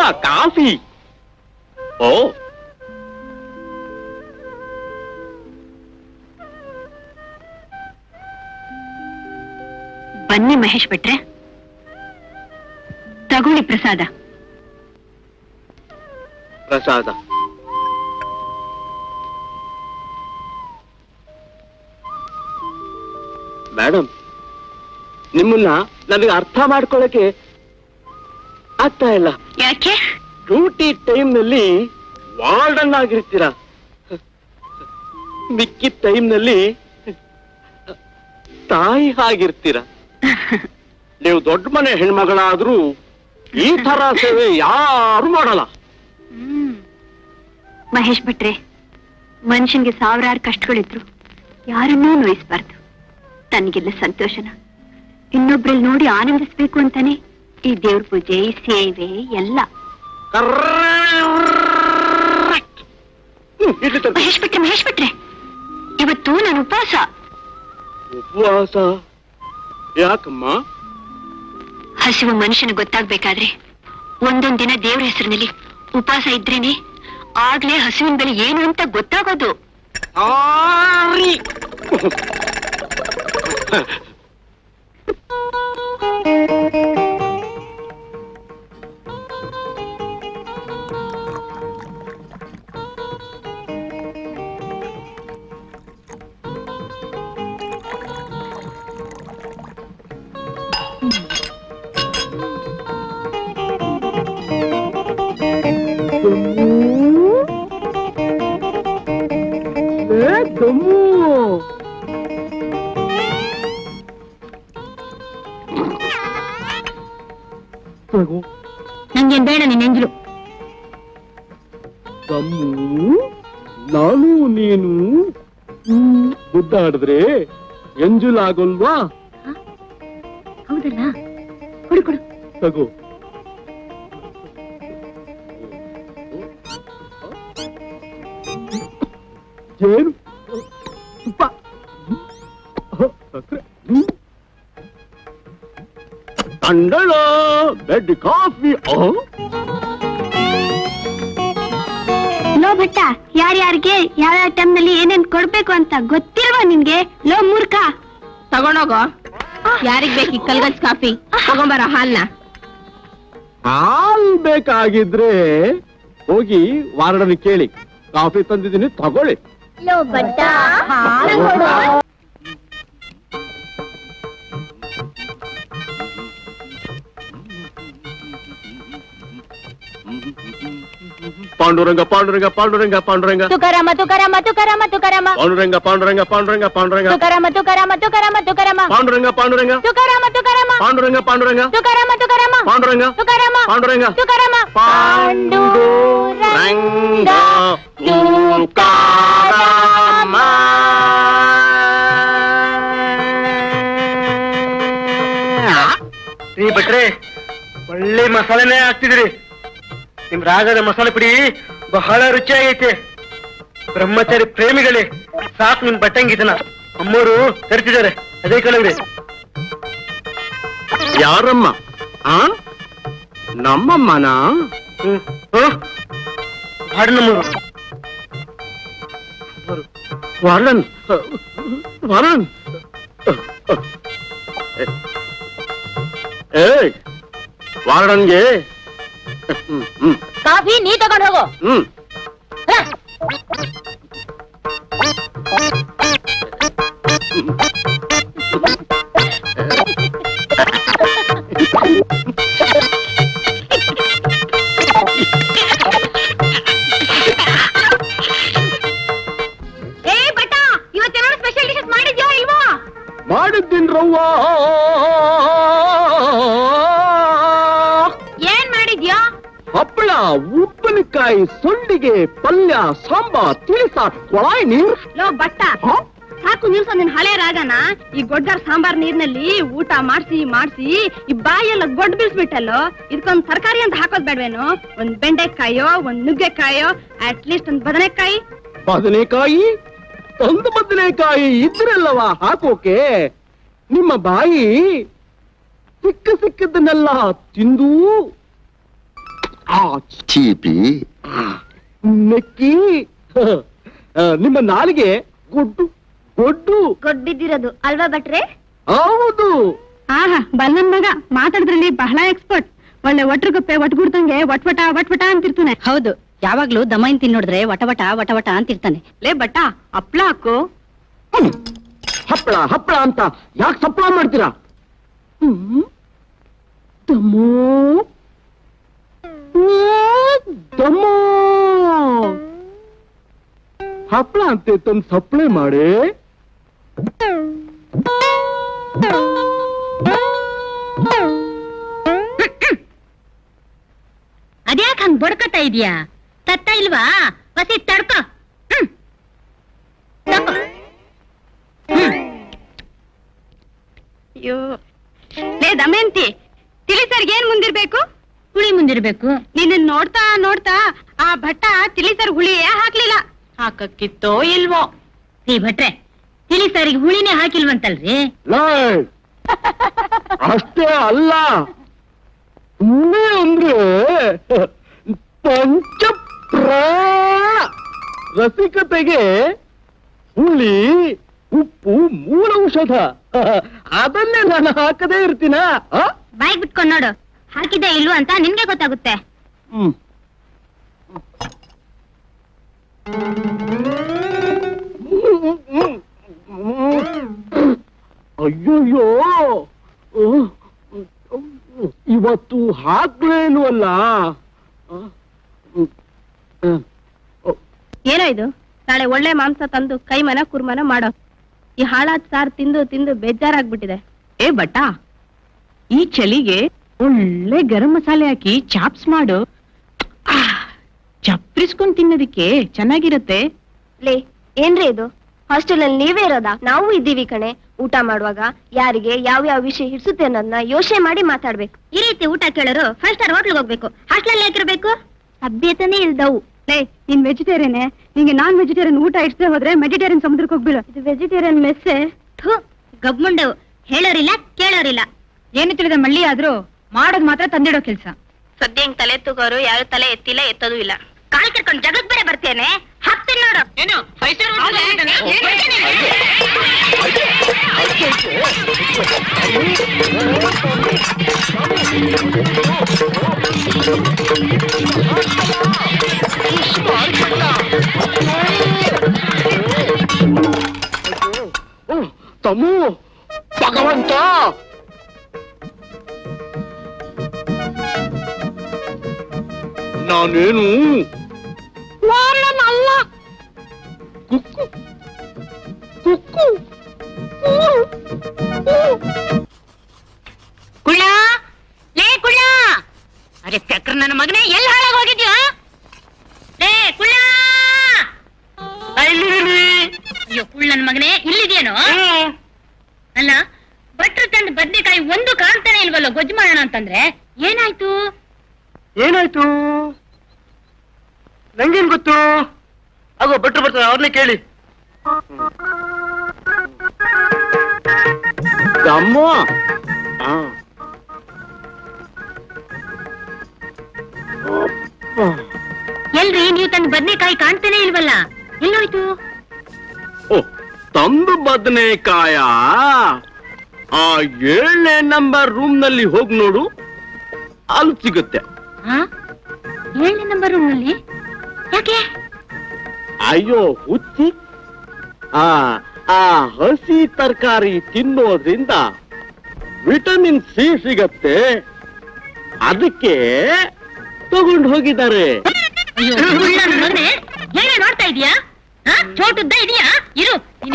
Coffee. ಓ, ಬನ್ನಿ ಮಹೇಶ್ ಭಟ್ರೆ, ತಗೊಳ್ಳಿ ಪ್ರಸಾದ. ಪ್ರಸಾದ. ಮೇಡಮ್, ನಿಮ್ಮನ್ನ ನನಗೆ ಅರ್ಥ ಮಾಡ್ಕೊಳ್ಳಕ್ಕೆ ಆಗ್ತಾ ಇಲ್ಲ. ಯಾಕೆ? ಡ್ಯೂಟಿ ಟೈಮ್ನಲ್ಲಿ ವಾರ್ಡನ್ ಆಗಿರ್ತೀರಾ, ಮಿಕ್ಕಿದ ಟೈಮ್ನಲ್ಲಿ ತಾಯಿ ಆಗಿರ್ತೀರ. ನೀವು ದೊಡ್ಡ ಮನೆ ಹೆಣ್ಮಗಳಾದ್ರೂ ಈ ತರ ಸೇವೆ ಯಾರು ಮಾಡಲ್ಲ. ಮಹೇಶ್ ಭಟ್ರೆ, ಮನುಷ್ಯನ್ಗೆ ಸಾವಿರಾರು ಕಷ್ಟಗಳಿದ್ರು ಯಾರನ್ನೂ ನೋಯಿಸಬಾರ್ದು. ತನಗೆಲ್ಲ ಸಂತೋಷನ ಇನ್ನೊಬ್ರಲ್ಲಿ ನೋಡಿ ಆನಂದಿಸ್ಬೇಕು ಅಂತಾನೆ ಈ ದೇವ್ರ ಪೂಜೆ, ಈ ಸೇವೆ ಎಲ್ಲ. ಮಹೇಶ್ ಭಟ್ರೆ, ಮಹೇಶ್ ಭಟ್ರೆ, ಇವತ್ತು ನಾನು ಉಪವಾಸ. ಉಪವಾಸ ಯಾಕಮ್ಮ? ಹಸಿವು ಮನುಷ್ಯನ ಗೊತ್ತಾಗ್ಬೇಕಾದ್ರೆ ಒಂದೊಂದ್ ದಿನ ದೇವ್ರ ಹೆಸರಿನಲ್ಲಿ ಉಪವಾಸ ಇದ್ರೇನೆ ಆಗ್ಲೇ ಹಸುವಿನ ಬೆಲೆ ಏನು ಅಂತ ಗೊತ್ತಾಗೋದು. ನಂಗೇನ್ ಬೇಡ ನೀನ್ ಎಂಜಲು. ನಾನು ನೀನು ಗುದ್ದಾಡಿದ್ರೆ ಎಂಜುಲಾಗಲ್ವಾ? ಹೌದಲ್ಲ, ಕೊಡು ಕೊಡು. ತಗೋ. ಏನು ತುಪ್ಪ, ಸಕ್ಕರೆ, ತಂಡಳ ಬೆಡ್ ಕಾಫಿ. ಲೋ ಭಟ್ಟ, ಯಾರ್ಯಾರಿಗೆ ಯಾವ್ಯಾವ ಟೈಮ್ನಲ್ಲಿ ಏನೇನ್ ಕೊಡ್ಬೇಕು ಅಂತ ಗೊತ್ತಿಲ್ವಾ ನಿನ್ಗೆ? ಲೋ ಮೂರ್ಖ, ತಗೊಂಡೋಗೋ. ಯಾರಿಗ್ ಬೇಕು ಕಲ್ಗಜ್ ಕಾಫಿ? ತಗೊಂಬರ ಹಾಲ್ನ. ಹಾಲ್ ಬೇಕಾಗಿದ್ರೆ ಹೋಗಿ ವಾರ್ಡನ್ ಕೇಳಿ, ಕಾಫಿ ತಂದಿದ್ದೀನಿ ತಗೊಳ್ಳಿ. ಲೋ ಭಟ್ಟ, ಪಾಂಡುರಂಗ ಪಾಂಡುರಂಗ ಪಾಂಡುರಂಗ ಪಾಂಡುರಂಗ ತುಕಾರಾಮ ತುಕಾರಾಮ ತುಕಾರಾಮ ತುಕಾರಾಮ ಪಾಂಡುರಂಗ ಪಾಂಡುರಂಗ ಪಾಂಡುರಂಗ ಪಾಂಡುರಂಗ ತುಕಾರಾಮ ತುಕಾರಾಮ ತುಕಾರಾಮ ತುಕಾರಾಮ ಪಾಂಡುರಂಗ ಪಾಂಡುರಂಗ ತುಕಾರಾಮ ತುಕಾರಾಮ ಪಾಂಡುರಂಗ ಪಾಂಡುರಂಗ ತುಕಾರಾಮ ತುಕಾರಾಮ ಪಾಂಡುರಂಗ ತುಕಾರಾಮ ಪಾಂಡುರಂಗ ತುಕಾರಾಮ ಪಾಂಡುರಂಗ ತುಕಾರಾಮ. ನೀ ಭಟ್ರೆ, ಒಳ್ಳೆ ಮಸಾಲೆನೇ ಹಾಕ್ತಿದ್ರಿ. ನಿಮ್ ರಾಗದ ಮಸಾಲೆ ಪುಡಿ ಬಹಳ ರುಚಿಯಾಗೈತೆ. ಬ್ರಹ್ಮಚಾರಿ ಪ್ರೇಮಿಗಳೇ, ಸಾಕು ನಿಮ್ ಬಟ್ಟಂಗಿದನ ಅಮ್ಮೋರು ತರ್ತಿದ್ದಾರೆ. ಅದೇ ಕಲವ್ರಿ. ಯಾರಮ್ಮ? ನಮ್ಮಮ್ಮನ? ವಾರ್ಡನಮ್ಮರು. ವಾರ್ಡನ್ ವಾರ್ಡನ್ ಏ ವಾರ್ಡನ್ಗೆ ಕಾಫಿ ನೀ ತಗೊಂಡು ಹೋಗು. ಏ ಬಟ್ಟ, ಇವತ್ತೇನಾದ್ರು ಸ್ಪೆಷಲ್ ಡಿಶಸ್ ಮಾಡಿದ್ಯೋ ಇಲ್ವೋ? ಮಾಡಿದ್ದೀನಿ ರವ್ವ. ಏನ್ ಮಾಡಿದ್ಯೋ? ಹಪ್ಪಳ, ಉಪ್ಪಿನಕಾಯಿ, ಸೊಂಡಿಗೆ, ಪಲ್ಯ, ಸಾಂಬಾರ್, ತಿಳಿಸಾರು, ಕೊಳಾಯಿ ನೀರು. ಲೋ ಬಟ್ಟ, ಸಾಕು ನಿಲ್ಸೋ ನಿನ್ ಹಳೆ ರಾಗನ. ಈ ಗೊಡ್ಡರ್ ಸಾಂಬಾರ್ ನೀರ್ನಲ್ಲಿ ಊಟ ಮಾಡ್ಸಿ ಮಾಡ್ಸಿ ಈ ಬಾಯೆಲ್ಲ ಗೊಡ್ಡ ಬೀಳ್ಸ್ಬಿಟ್ಟಲ್ಲೋ. ಇದಕ್ಕೊಂದ್ ತರಕಾರಿ ಅಂತ ಹಾಕೋದ್ ಬೇಡ್ವೇನು? ಒಂದ್ ಬೆಂಡೆಕಾಯೋ, ಒಂದ್ ನುಗ್ಗೆಕಾಯೋ, ಅಟ್ಲೀಸ್ಟ್ ಒಂದ್ ಬದನೆಕಾಯಿ. ಬದನೆಕಾಯಿ? ಒಂದು ಬದನೆಕಾಯಿ ಇದ್ರಲ್ಲವ ಹಾಕೋಕೆ? ನಿಮ್ಮ ಬಾಯಿ ಸಿಕ್ಕ ಸಿಕ್ಕದನ್ನೆಲ್ಲ ತಿಂದು ಚೀಪಿ ನೆಕ್ಕಿ ನಿಮ್ಮ ನಾಲಿಗೆ ಗೊಡ್ಡು ಗೊಡ್ಡು ಗೊಡ್ಡಿದ್ದಿರೋದು ಅಲ್ವಾ ಭಟ್ರೆ? ಹೌದು. ಆಹಾ ಬಲ್ಲನ್ ಮಗ ಮಾತಾಡಿದ್ರಲ್ಲಿ ಬಹಳ ಎಕ್ಸ್ಪರ್ಟ್. ಒಳ್ಳೆ ಒಟ್ರುಗಪ್ಪೆ ಒಟ್ಗುಡ್ತಂಗೆ ವಟ್ವಟ ವಟ್ವಟ ಅಂತಿರ್ತಾನೆ. ಹೌದು, ಯಾವಾಗ್ಲೂ ದಮಯನ್ ತಿನ್ನೋಡಿದ್ರೆ ವಟವಟ ವಟವಟ ಅಂತಿರ್ತಾನೆ. ಲೇ ಬಟ್ಟ ಹಪ್ಳ ಹಾಕು. ಹಪ್ಪಳ ಹಪ್ಪಳ ಅಂತ ಯಾಕೆ ಸಪ್ಪಳ ಮಾಡ್ತೀರಾ? ದಮ್ಮೋ ದಮ್ಮೋ ಹಪ್ಪಳ ಅಂತ ತಂದು ಸಪ್ಲೈ ಮಾಡಿ. ಅದ್ಯಾಕ್ ಹಂಗ್ ಬಡ್ಕತಾ ಇದೀಯಾ? ತತ್ತ ಇಲ್ವಾ? ಬಸಿ ತಡ್ಕೋ. ಅಯ್ಯೋ ಲೇ ದಮಯಂತಿ, ತಿಳಿಸರ್ಗೆ ಏನ್ ಮುಂದಿರ್ಬೇಕು? ಹುಳಿ ಮುಂದಿರ್ಬೇಕು. ನಿನ್ನ ನೋಡ್ತಾ ನೋಡ್ತಾ ಆ ಭಟ್ಟ ತಿಳಿಸರ್ ಹುಳಿಯೇ ಹಾಕ್ಲಿಲ್ಲ. ಹಾಕಕ್ಕಿತ್ತೋ ಇಲ್ವೋ? ನೀ ಭಟ್ರೆ ತಿಳಿ ಸರಿಗೆ ಹುಳಿನೇ ಹಾಕಿಲ್ವಂತಲ್ರಿ? ಅಷ್ಟೇ ಅಲ್ಲ, ಹುಳಿ ಅಂದ್ರೆ ಪಂಚ ಪ್ರಾಣ. ರಸಿಕತೆಗೆ ಹುಳಿ ಉಪ್ಪು ಮೂಲ ಔಷಧ. ಅದನ್ನೇ ನಾನು ಹಾಕದೇ ಇರ್ತೀನ. ಬಾಯ್ ಬಿಟ್ಕೊಂಡ್ ನೋಡು, ಹಾಕಿದೆ ಇಲ್ವ ಅಂತ ನಿನ್ಗೆ ಗೊತ್ತಾಗುತ್ತೆ. ಅಯ್ಯೋಯ್ಯೋ, ಇವತ್ತು ಹಾಕ್ಲೇನು ಅಲ್ಲ. ಏನೋ ಇದು, ನಾಳೆ ಒಳ್ಳೆ ಮಾಂಸ ತಂದು ಕೈಮನ ಕುರ್ಮನ ಮಾಡೋ. ಈ ಹಾಳಾದ್ ಸಾರ್ ತಿಂದು ತಿಂದು ಬೇಜಾರಾಗ್ಬಿಟ್ಟಿದೆ. ಏ ಬಟ್ಟ, ಈ ಚಳಿಗೆ ಒಳ್ಳೆ ಗರಂ ಮಸಾಲೆ ಹಾಕಿ ಚಾಪ್ಸ್ ಮಾಡು. ಚಪ್ರಿಸ್ಕೊಂಡ್ ತಿನ್ನೋದಿಕ್ಕೆ ಚೆನ್ನಾಗಿರತ್ತೆ. ಲೇ ಏನ್ರಿ ಇದು? ಹಾಸ್ಟೆಲ್ ಅಲ್ಲಿ ನೀವೇ ಇರೋದಾ? ನಾವು ಇದ್ದೀವಿ ಕಣೆ. ಊಟ ಮಾಡುವಾಗ ಯಾರಿಗೆ ಯಾವ ಯಾವ ವಿಷಯ ಹಿಡಿಸುತ್ತೆ ಅನ್ನೋದನ್ನ ಯೋಚನೆ ಮಾಡಿ ಮಾತಾಡ್ಬೇಕು. ಈ ರೀತಿ ಊಟ ಕೇಳೋರು 5 ಸ್ಟಾರ್ ಹೋಟ್ಲಿಗೆ ಹೋಗ್ಬೇಕು. ಹಾಸ್ಟೆಲ್ ಯಾಕಿರ್ಬೇಕು? ಸಭ್ಯತೆನೇ ಇಲ್ದವು. ಲೇ ನೀನ್ ವೆಜಿಟೇರಿಯನ್, ನಿಂಗೆ ನಾನ್ ವೆಜಿಟೇರಿಯನ್ ಊಟ ಇಡ್ಸದೆ ಹೋದ್ರೆ ವೆಜಿಟೇರಿಯನ್ ಸಮುದ್ರಕ್ಕೆ ಹೋಗ್ಬಿಡು. ಇದು ವೆಜಿಟೇರಿಯನ್ ಮೆಸ್ಸೆ. ಗಬ್ಮುಂಡೆವು, ಹೇಳೋರಿಲ್ಲ ಕೇಳೋರಿಲ್ಲ. ಏನು ತಿಳಿದ ಮಳ್ಳಿ ಆದ್ರೂ ಮಾಡೋದ್ ಮಾತ್ರ ತಂದಿಡೋ ಕೆಲ್ಸ. ಸದ್ಯ ಹಿಂಗ್ ತಲೆ ತೂಗೋರು ಯಾರು ತಲೆ ಎತ್ತಿಲ್ಲ, ಎತ್ತೋದು ಇಲ್ಲ. ಕಾಲ್ ಕೆರ್ಕೊಂಡು ಜಗಕ್ ಬೇರೆ ಬರ್ತೇನೆ. ಹಾಕ್ತೀನಿ ನೋಡು. ಏನು ತಮ್ಮು ಭಗವಂತ, ನಾನೇನು ಅಲ್ಲ. ಕುಕ್ಕು ಕುಕ್ಕು ಕುಳ್ಳ, ಲೇ ಕುಳ್ಳ, ಅರೆ ಚಕ್ರ ನನ್ನ ಮಗನೇ ಎಲ್ಲಿ ಹಾಳಾಗಿ ಹೋಗಿದ್ಯಾ? ಲೇ ಕುಳ್ಳ, ಅಯ್ಯೋ ಕುಳ್ಳ ನನ್ನ ಮಗನೇ ಇಲ್ಲಿದ್ಯೇನೋ? ಅಲ್ಲ, ಭಟ್ರು ತಂದು ಬದ್ನೆಕಾಯಿ ಒಂದು ಕಾಣ್ತಾನೆ ಇಲ್ವಲ್ಲ ಗೊಜ್ಜು ಮಾಡೋಣ ಅಂತಂದ್ರೆ ಏನಾಯ್ತು? ಏನಾಯ್ತು ನಂಗೇನ್ ಗೊತ್ತು? ಆಗೋ ಭಟ್ರು ಬರ್ತಾರೆ, ಅವ್ರನ್ನೇ ಕೇಳಿ. ಅಮ್ಮ ಎಲ್ರಿ ನೀವು ತಂದು ಬದ್ನೆಕಾಯಿ ಕಾಣ್ತಾನೆ ಇಲ್ವಲ್ಲ, ಎಲ್ಲೋಯ್ತು? ಓ, ತಂದು ಬದನೆಕಾಯ ಆ 7ನೇ ನಂಬರ್ ರೂಮ್ ನಲ್ಲಿ ಹೋಗಿ ನೋಡು, ಅಲ್ಲಿ ಸಿಗುತ್ತೆ. 7ನೇ ನಂಬರ್ ರೂಮ್ ನಲ್ಲಿ ಯಾಕೆ? ಅಯ್ಯೋ ಹುಚ್ಚಿ, ಆ ಹಸಿ ತರಕಾರಿ ತಿನ್ನೋದ್ರಿಂದ ವಿಟಮಿನ್ ಸಿ ಸಿಗತ್ತೆ, ಅದಕ್ಕೆ ತಗೊಂಡು ಹೋಗಿದ್ದಾರೆ. ಏನೇ ನೋಡ್ತಾ ಇದೀಯಾ? ಚೋಟುದ್ದ ಇದೆಯಾ? ಇರು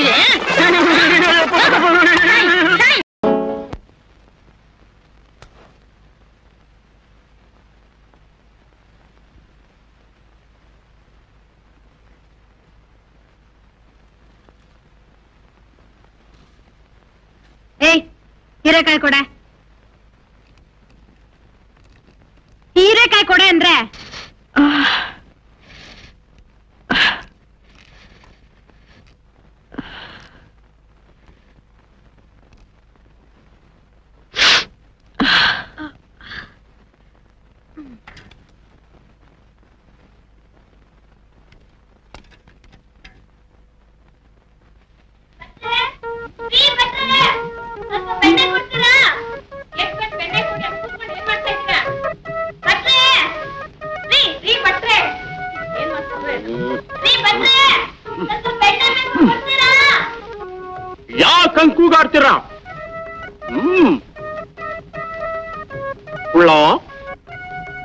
ಏಯ್, ಹೀರೆಕಾಯಿ ಕೊಡೆ. ಹೀರೆಕಾಯಿ ಕೊಡೆ ಅಂದ್ರೆ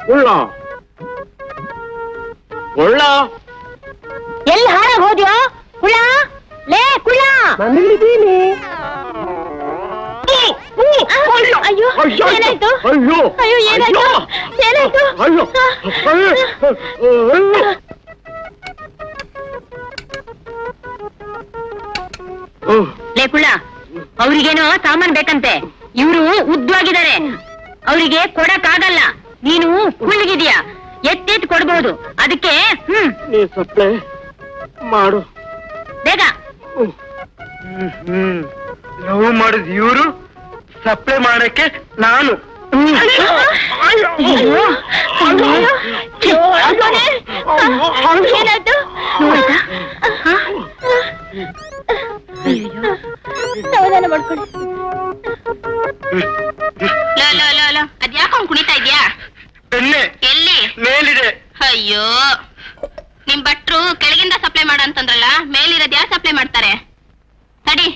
ಉಳ್ಳ ಉಳ್ಳ ಎಲ್ಲಿ ಹಾಳಾಗ್ ಹೋದ್ಯೋ ಕುಳ ಲೇ ಕುಳ ಅಯ್ಯೋ ಏನಾಯ್ತು ಅಯ್ಯೋ ಅಯ್ಯೋ ಏನಾಯ್ತು ಏನಾಯ್ತು ಅಯ್ಯೋ ಲೇ ಕುಳ ಅವ್ರಿಗೇನೋ ಸಾಮಾನ್ ಬೇಕಂತೆ ಇವ್ರು ಉದ್ದವಾಗಿದ್ದಾರೆ ಅವರಿಗೆ ಕೊಡಕ್ಕಾಗಲ್ಲ ನೀನು ಕುಳ್ಳಿಗಿದ್ಯಾ ಎತ್ತೆತ್ ಕೊಡ್ಬಹುದು ಅದಕ್ಕೆ ನೀ ಸಪ್ಲೈ ಮಾಡು ಬೇಗ ಲವ್ ಮಾಡಿದ್ ಇವರು ಸಪ್ಲೈ ಮಾಡಕ್ಕೆ ನಾನು ಏನಾಯ್ತು ಸಮಾಧಾನ ಮಾಡ್ಕೊಳ್ಳಿ ಅದ್ಯಾಕ ಕುಣಿತಾ ಇದ್ಯಾ ಬೆನ್ನೆ ಎಲ್ಲಿ ಮೇಲಿದೆ ಅಯ್ಯೋ ನಿಮ್ ಭಟ್ರು ಕೆಳಗಿಂದ ಸಪ್ಲೈ ಮಾಡ ಅಂತಂದ್ರಲ್ಲ ಮೇಲಿರೋದ್ ಯಾರು ಸಪ್ಲೈ ಮಾಡ್ತಾರೆ ತಡಿ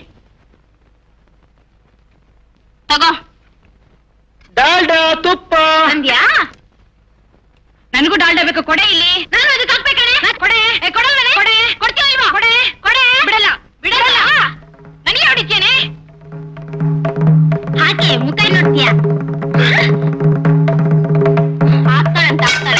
ತಗೋ ಡಾಲ್ಡಾ ತುಪ್ಪ ಅಂದ್ಯಾ ನನಗೂ ಡಾಲ್ಡಾ ಬೇಕು ಕೊಡೆ ಇಲ್ಲಿ ನಾನು ಅದಕ್ಕೆ ಹಾಕ್ಬೇಕಣೆ ಕೊಡೆ ಕೊಡಲ್ವೇ ಕೊಡೆ ಕೊಡ್ತೀವ ಇಲ್ವಾ ಕೊಡೆ ಕೊಡೆ ಬಿಡಲ್ಲ ಬಿಡಲ್ಲ ನನಗೆ ಹೊಡಿತೇನೆ ಹಾಕಿ ಮುಖ ನೋಡ್ತೀಯ ಹಾಕ್ತಾಳಂತ ಹಾಕ್ತಾಳೆ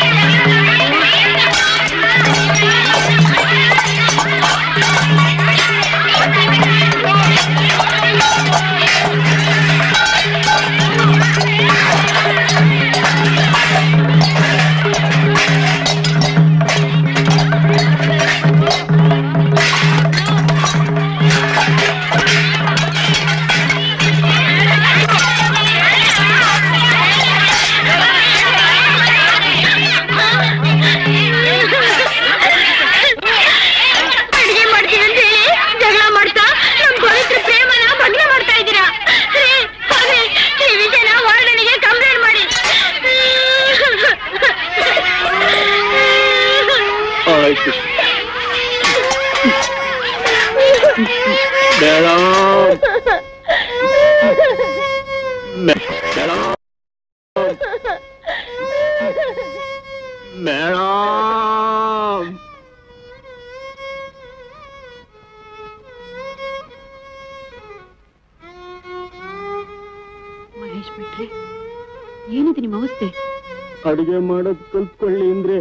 ಮಹೇಶ್ ಬಿಟ್ರೆ ಏನಿದೆ ನಿಮ್ಮ ಅವಸ್ಥೆ? ಅಡಿಗೆ ಮಾಡೋದ್ ಕಲ್ತ್ಕೊಳ್ಳಿ ಅಂದ್ರೆ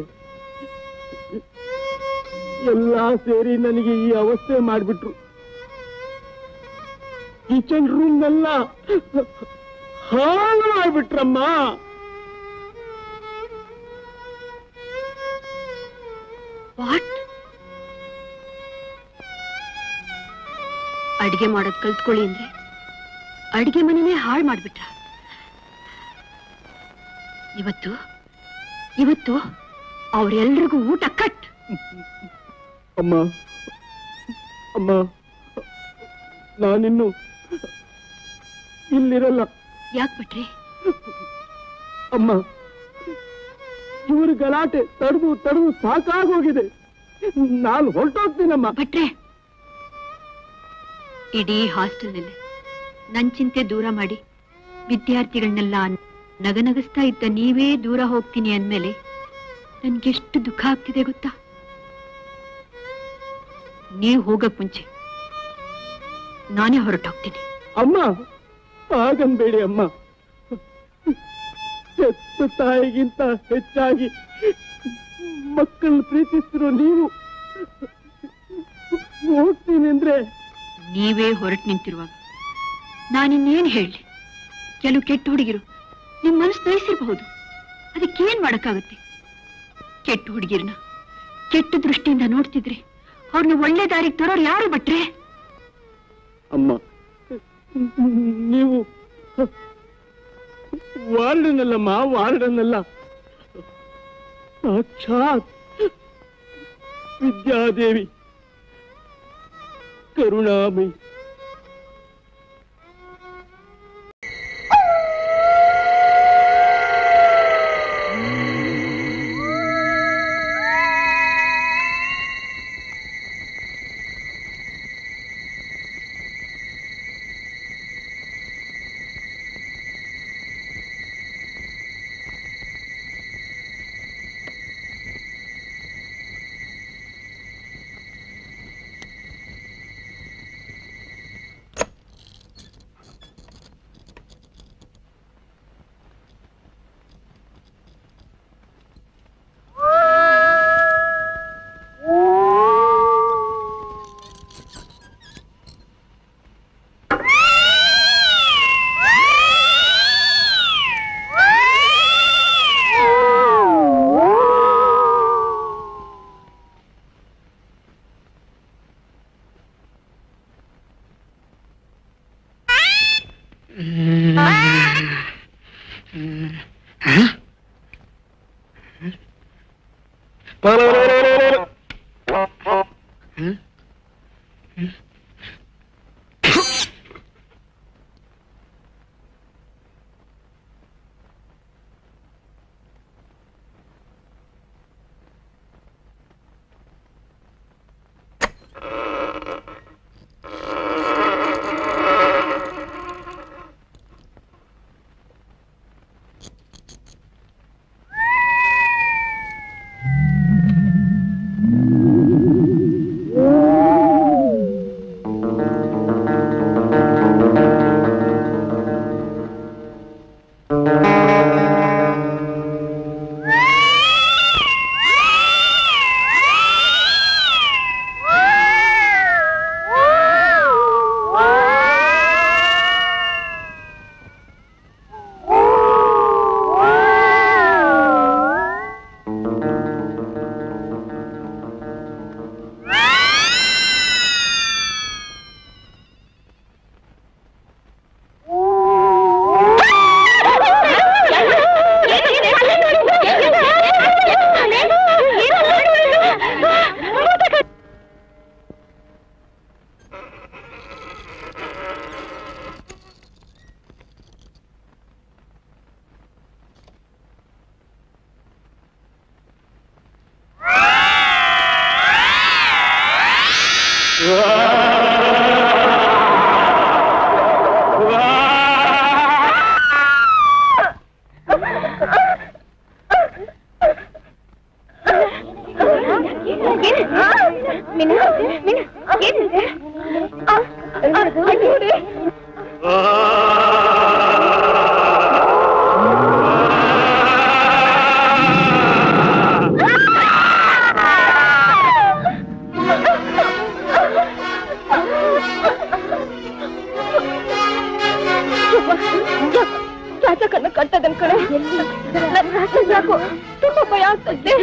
ಎಲ್ಲಾ ಸೇರಿ ನನಗೆ ಈ ಅವಸ್ಥೆ ಮಾಡ್ಬಿಟ್ರು. ಕಿಚನ್ ರೂಮ್ನೆಲ್ಲ ಹಾಳು ಮಾಡ್ಬಿಟ್ರಮ್ಮ. ವಾಟ್? ಅಡಿಗೆ ಮಾಡೋದ್ ಕಲ್ತ್ಕೊಳ್ಳಿ ಅಂದ್ರೆ ಅಡಿಗೆ ಮನೆನೇ ಹಾಳು ಮಾಡ್ಬಿಟ್ರ. ಇವತ್ತು ಇವತ್ತು ಅವ್ರೆಲ್ರಿಗೂ ಊಟ ಕಟ್. ಅಮ್ಮ ಅಮ್ಮ ನಾನಿನ್ನು ಇಲ್ಲಿರಲ್ಲ. ಯಾಕೆ ಬಿಟ್ರಿ? ಅಮ್ಮ ಇವ್ರ ಗಲಾಟೆ ತಡೆದು ತಡೆದು ಸಾಕಾಗೋಗಿದೆ. ನಾನು ಹೊರಟೋಗ್ತೀನಮ್ಮ. ಭಟ್ರೆ, ಇಡೀ ಹಾಸ್ಟೆಲ್ನಲ್ಲಿ ನನ್ ಚಿಂತೆ ದೂರ ಮಾಡಿ ವಿದ್ಯಾರ್ಥಿಗಳನ್ನೆಲ್ಲ ನಗನಗಿಸ್ತಾ ಇದ್ದ ನೀವೇ ದೂರ ಹೋಗ್ತೀನಿ ಅಂದ್ಮೇಲೆ ನನ್ಗೆಷ್ಟು ದುಃಖ ಆಗ್ತಿದೆ ಗೊತ್ತಾ? ನೀವ್ ಹೋಗಕ್ ಮುಂಚೆ ನಾನೇ ಹೊರಟೋಗ್ತೀನಿ. ಅಮ್ಮ ಹಾಗನ್ಬೇಡಿ ಅಮ್ಮ. ಹೆತ್ತ ತಾಯಿಗಿಂತ ಹೆಚ್ಚಾಗಿ ಮಕ್ಕಳನ್ನ ಪ್ರೀತಿಸಿರೋ ನೀವು ಹೋಗ್ತೀನಿ ಅಂದ್ರೆ ನೀವೇ ಹೊರಟು ನಿಂತಿರುವಾಗ ನಾನಿನ್ನೇನ್ ಹೇಳಿ? ಕೆಲವು ಕೆಟ್ಟ ಹುಡುಗಿರು ನಿಮ್ ಮನಸ್ಸು ನಯಿಸಿರಬಹುದು. ಅದಕ್ಕೇನ್ ಮಾಡಕ್ಕಾಗತ್ತೆ? ಕೆಟ್ಟ ಹುಡುಗಿರನ್ನ ಕೆಟ್ಟ ದೃಷ್ಟಿಯಿಂದ ನೋಡ್ತಿದ್ರೆ ಅವ್ರನ್ನ ಒಳ್ಳೆ ದಾರಿಗೆ ತರೋರು ಯಾರು ಭಟ್ರೆ? ಅಮ್ಮ ನೀವು ವಾರ್ಡನ್ನಲ್ಲಮ್ಮ, ವಾರ್ಡನ್ನಲ್ಲ, ಸಾಕ್ಷಾತ್ ವಿದ್ಯಾದೇವಿ ಕರುಣಾಮಯಿ. ಜಾತಕನ್ನ ಕಟ್ಟದನ್ ಕಡೆ ಯಾಕೋ ತುಂಬಾ ಭಯ ಆಗ್ತೈತೆ.